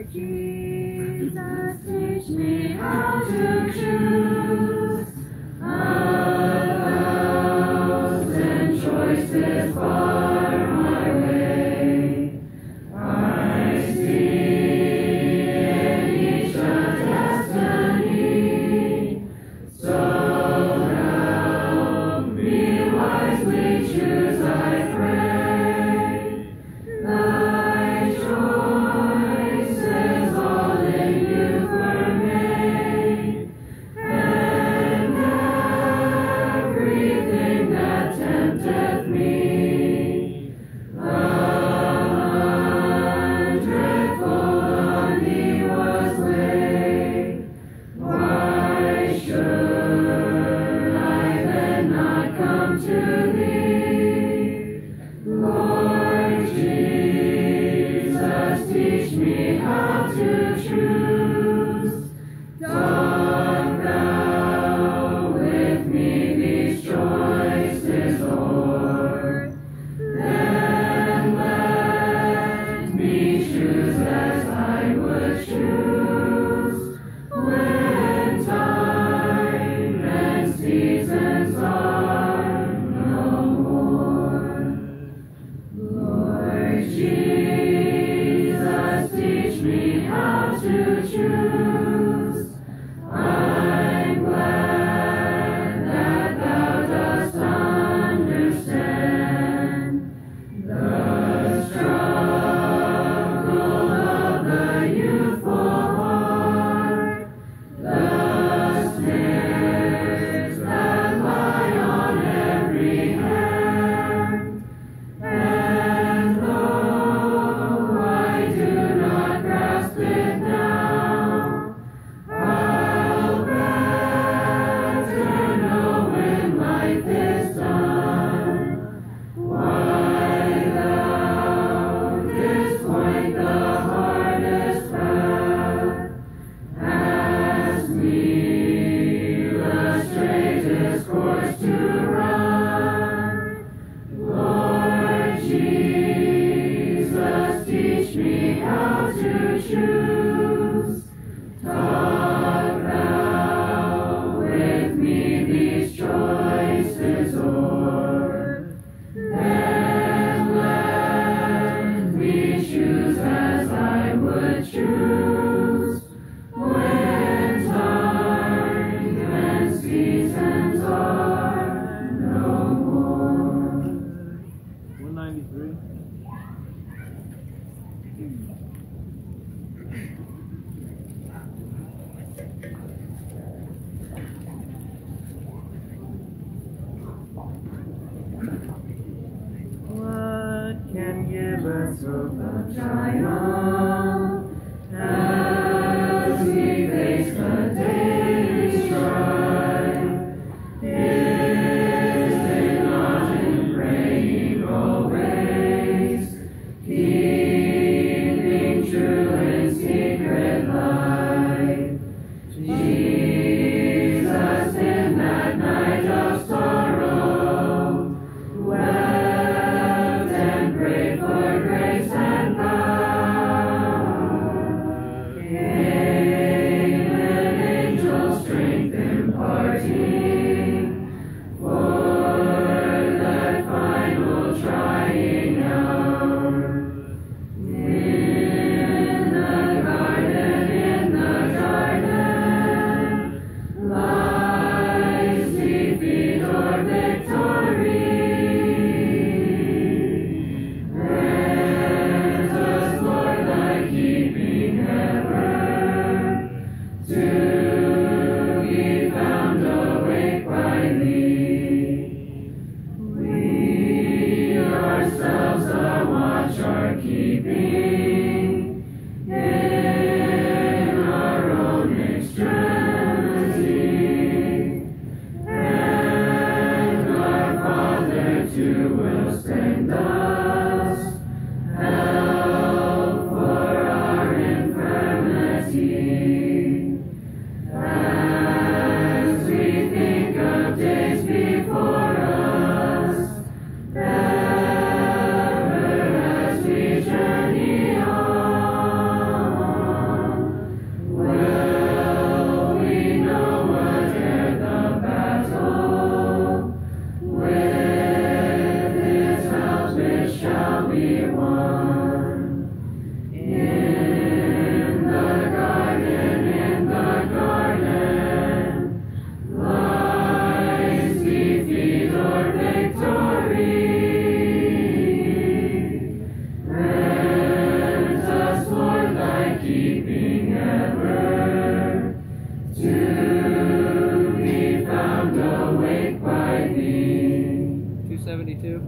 Jesus, teach me how to choose a thousand choices bar my way. I see in each a destiny, so help me wisely choose, I pray. Thy choices all in you were made, and everything that tempteth me, a hundredfold on thee was laid. Why should I then not come to thee? Lord Jesus, teach me how to choose. Doth thou with me these choices o'er? Then let me choose as I would choose, when time and seasons are no more. Lord Jesus, teach me how to choose. I'm glad that thou dost understand the struggle of the youthful heart, the snares that lie on every hand. And though I do not grasp it now, I'll better know when life is done. Why thou didst point the hardest path, ask me the straightest course to run. Lord Jesus, teach me how to choose. Doth thou with me these choices o'er? Then let me choose as I would choose, when time and seasons are no more. 193. What can give us hope of triumph as we face the daily strife? Is it not in praying always, keeping true in secret life? Jesus in that night of sorrow wept and prayed for grace and power. Came an angel strength imparting for that final trying hour. In the garden, lies defeat or victory. Grant us, Lord, thy keeping ever, to be found awake by thee. We ourselves a watch are keeping in our own extremity, and our Father too will send us help for our infirmity. As we think of days before us, ever as we journey shall be won. In the garden, lies defeat or victory. Grant us, Lord, thy keeping ever, to be found awake by thee. 272.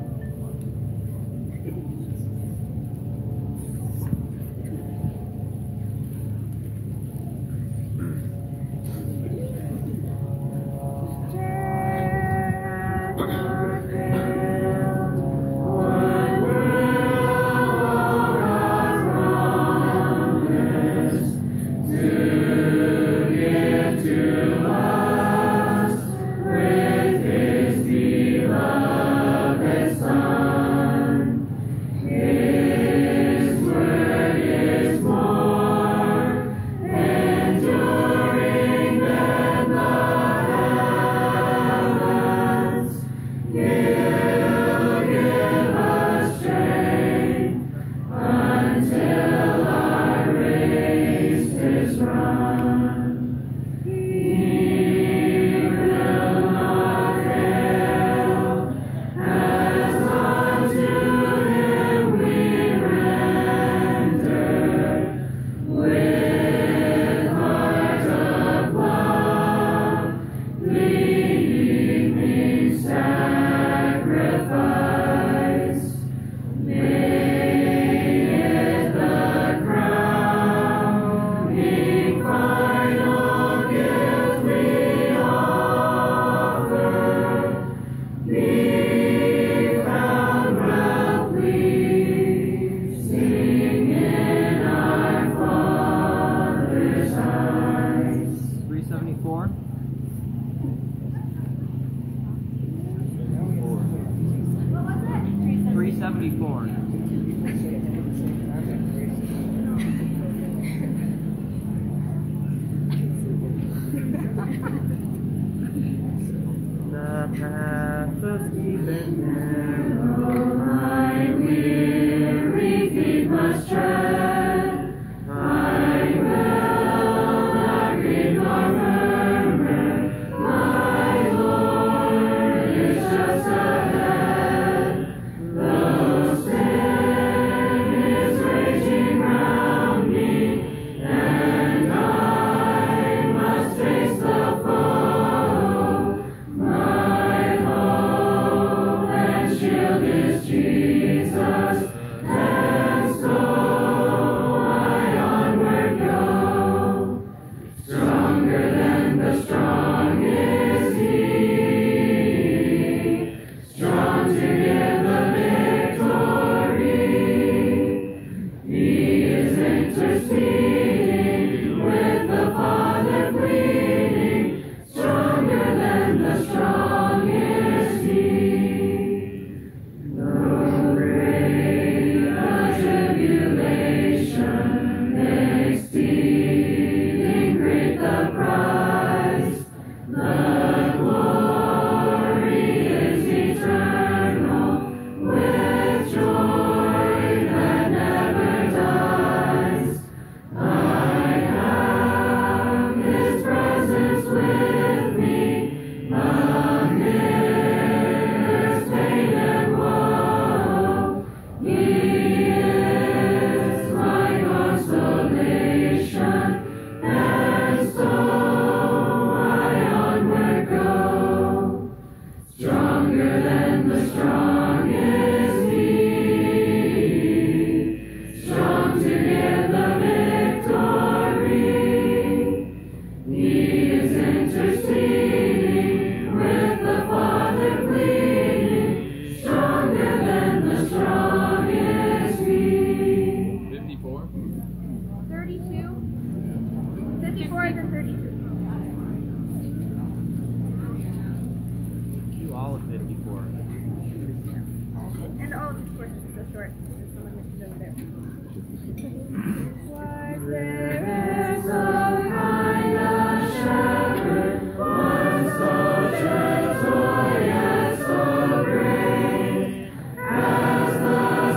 As the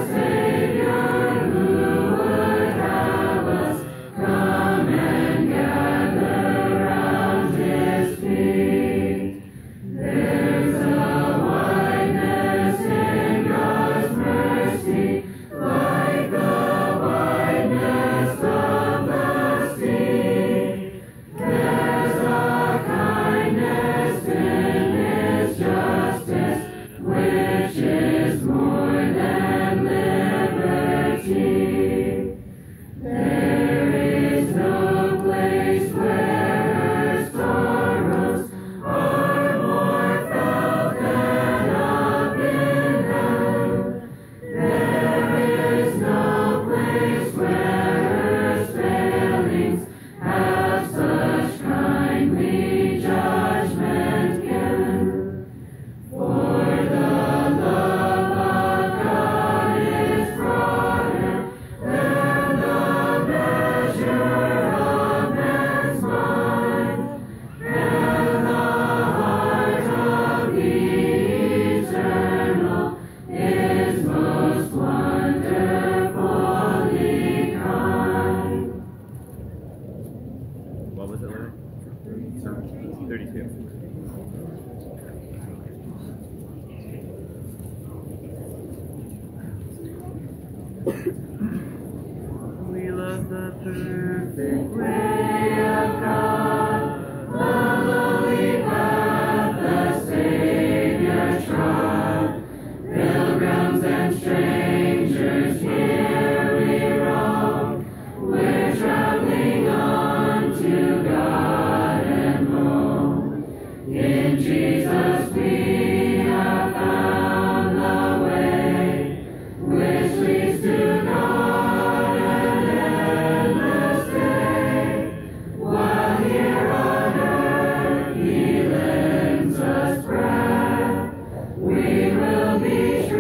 We love the perfect way of God, the lowly path the Savior trod. Pilgrims and strangers, here we roam. We're traveling on to God and home. In Jesus we have found the way, which leads to God and endless day. While here on earth He lends us breath, we will be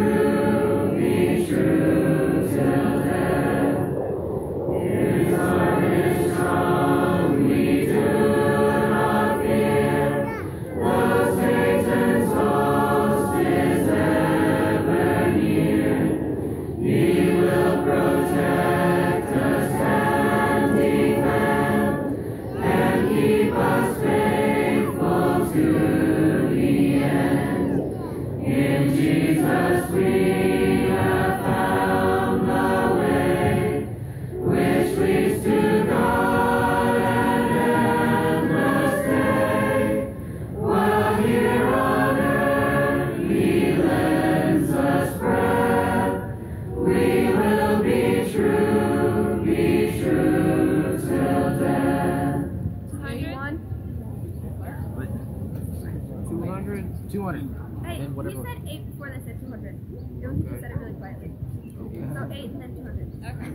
true till death. His arm is strong, we do not fear, though Satan's host is ever near. He will protect us and defend, and keep us faithful to the end. In Jesus we have found the way, which leads to God and endless day. While here on earth He lends us breath, we will be true till death. 200. 200. Hey, And he whatever. said 8 before they said 200. He said it really quietly. So 8 and then 200.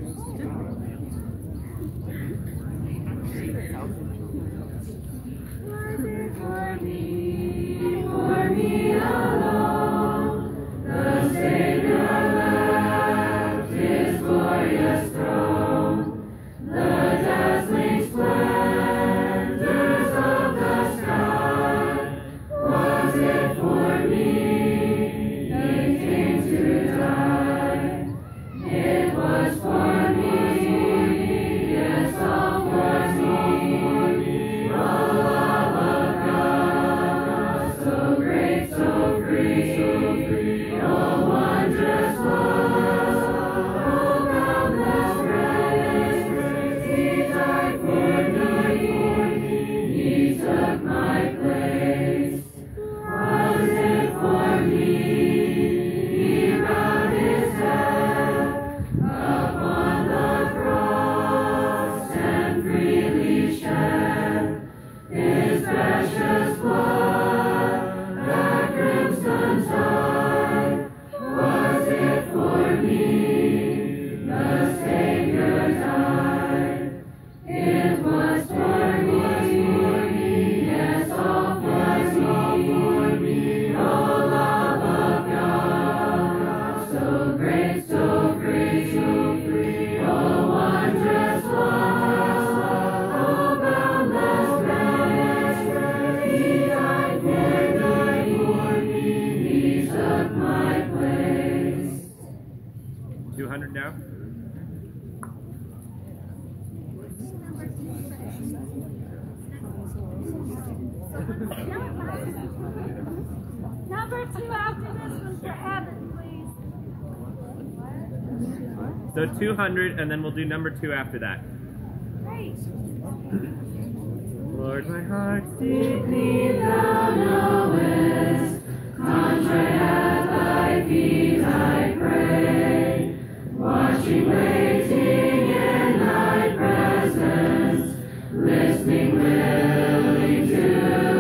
For me alone, the Savior left His glorious throne. The dazzling splendors of the sky, was it for me He came to die? It was for me, yes, all for me. The love of God, so great, so free, oh wondrous love, oh boundless grace. He died for me, He took my place. Was it for me He bowed His head upon the cross and freely shed His precious blood, that crimson tide? Was it for me the Savior died? It was for me, yes, all for me. Oh, love of God, so great, so free, oh, wondrous love, oh, boundless grace. He died for me, He took my place. 200 now. Number 2 after this one for Evan, please. So 200, and then we'll do number 2 after that. Great. Lord, my heart's Deeply thou knowest, contrite at thy feet I pray, watching, waiting in thy presence, listening, willing to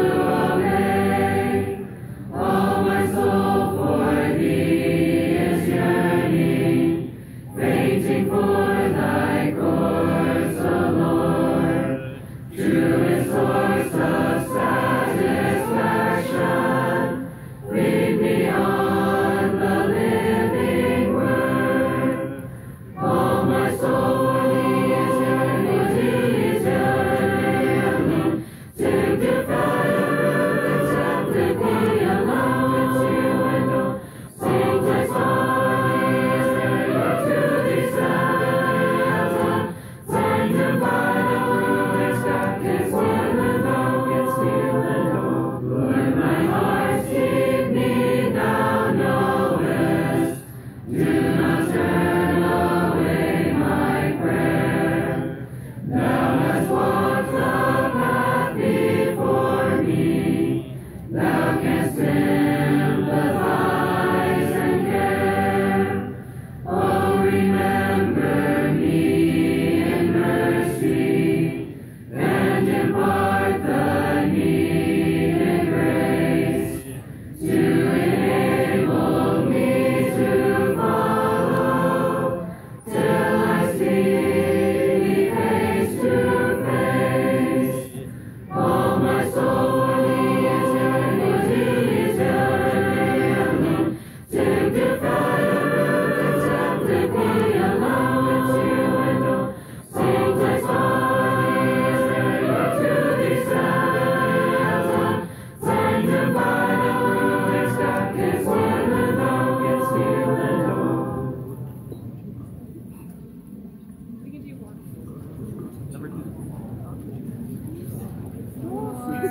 obey. All my soul for thee is yearning, fainting for thy course, O Lord. Truest source of satisfaction, lead me on the living word. Oh,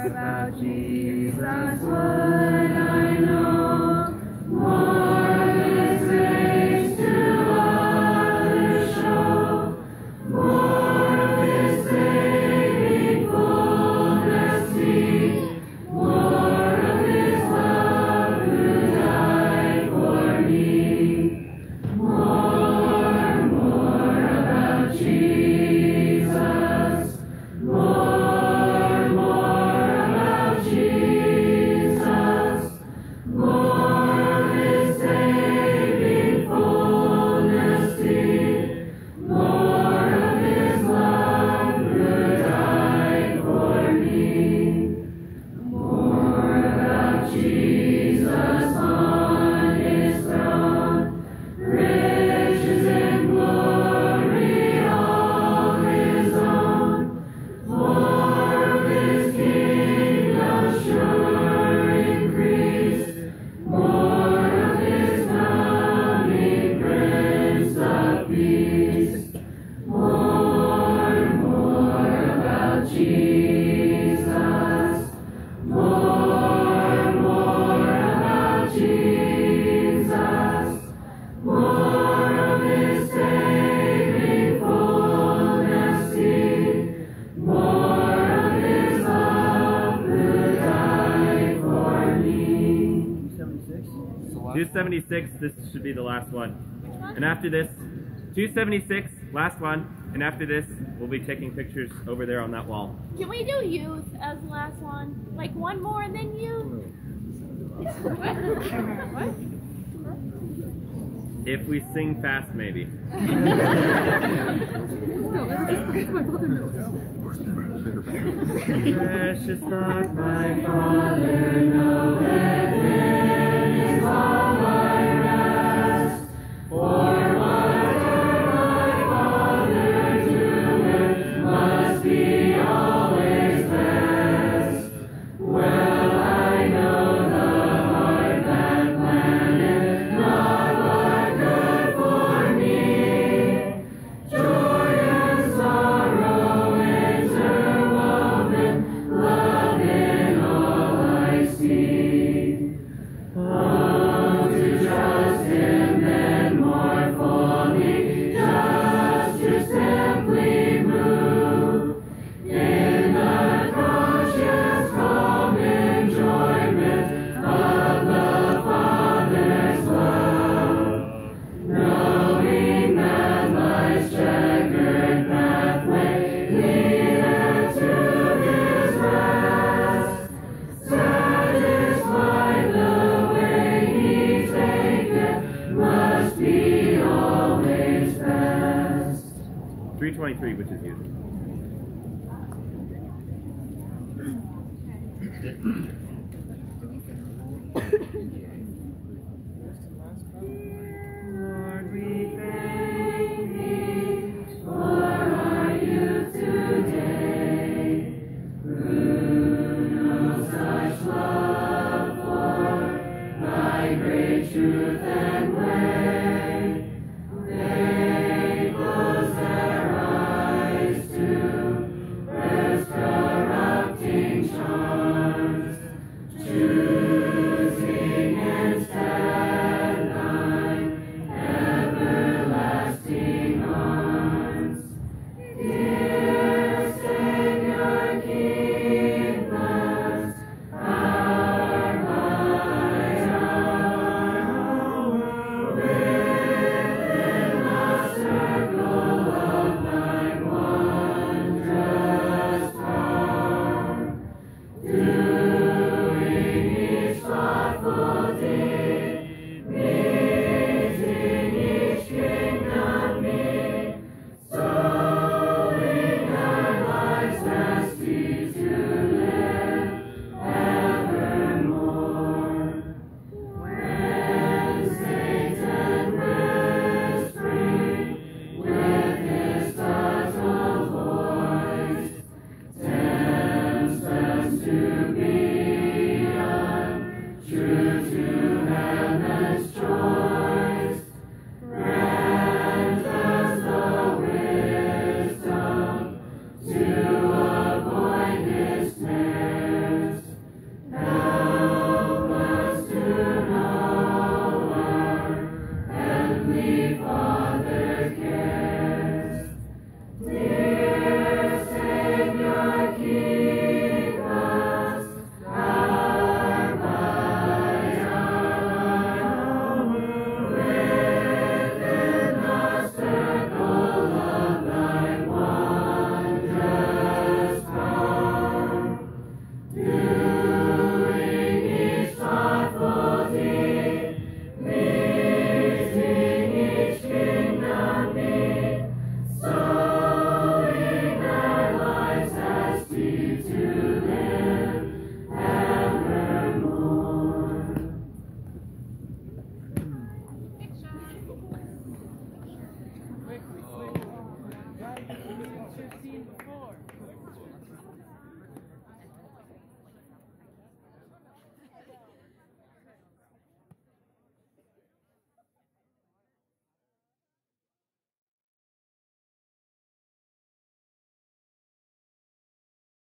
about Jesus would I know. More of His grace to others show. More of His saving fullness see. More of His love who died for me. More about Jesus. More about Jesus. More of His saving fullness see. More of His love who died for me. More about Jesus on His throne. Riches and glory all His own. More of His kingdom sure increase. More of His coming Prince of Peace. More about Jesus. More about Jesus. More of His saving fullness see. More of His love who died for me. 276, this should be the last one. And after this, 276, last one. And after this, we'll be taking pictures over there on that wall. Can we do youth as the last one? Like one more and then youth? What? If we sing fast, maybe. Precious thought, my Father, know that heaven is all my rest. For whatever my Father doeth must be always best. Well, I know the heart that planneth not but good for me. Joy and sorrow interwoven, love in all I see. Oh, to trust Him then more fully, just to simply move in the conscious calm enjoyment of the Father's love, knowing that life's checkered pathway leadeth to His rest. Satisfied the way He taketh must be always best. 323, which is you. Lord, we thank Thee for our youth today, who know such love for Thy great truth and way. They close their eyes to earth's corrupting charms, never seen before.